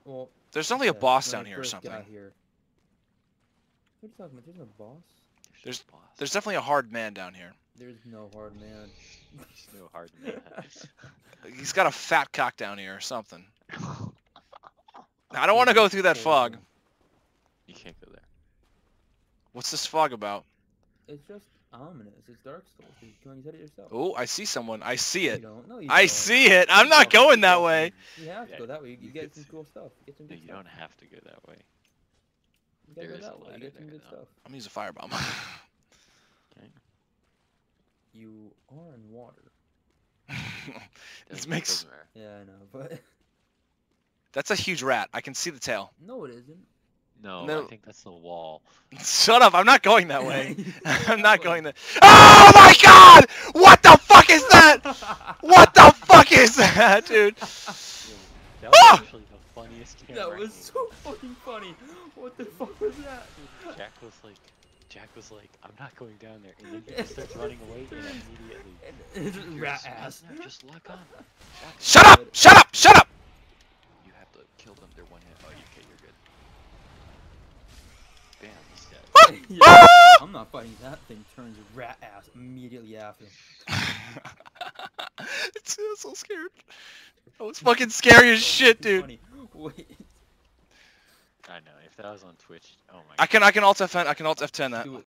Well, There's definitely a yeah, boss when I down here or first something. got here. What are you talking about? There's no boss. There's- no boss. There's definitely a hard man down here. There's no hard man. There's no hard man. He's got a fat cock down here or something. I don't want to go through that fog. You can't go there. What's this fog about? It's just ominous. It's Dark Souls. You said it yourself. Oh, I see someone. I see You it. don't. No, you I don't. see it. I'm not going that way. You have to Yeah, go that way. You you get get some to. cool stuff. Get some No, good you stuff. don't have to go that way. You gotta there go is a that way. You ladder get some there, good though. stuff. I'm gonna use a firebomb. Okay. You are in water. This Doesn't- makes. doesn't matter. Yeah, I know, but That's a huge rat. I can see the tail. no, it isn't. No, No. I think that's the wall. Shut up. I'm not going that way. I'm not going that. Oh my god! What the fuck is that? What the fuck is that, dude? That was Ah! actually the funniest camera. That was so fucking funny. What the fuck was that? Jack was like, I'm not going down there, and then he just starts running away, and immediately. It's just "You're rat smart ass. now, just lock on. Jack, Shut up! Shut up! Shut up! You have to kill them. They're one hit. Oh, okay, you're good. Bam, he's dead. Yeah, Ah! I'm not fighting that thing. Turns rat ass immediately after. It's so scared. Oh, it's fucking scary as shit, dude. Funny. Wait, I know. If that was on Twitch, oh my. I can alt F10. I can alt F10 that. do it.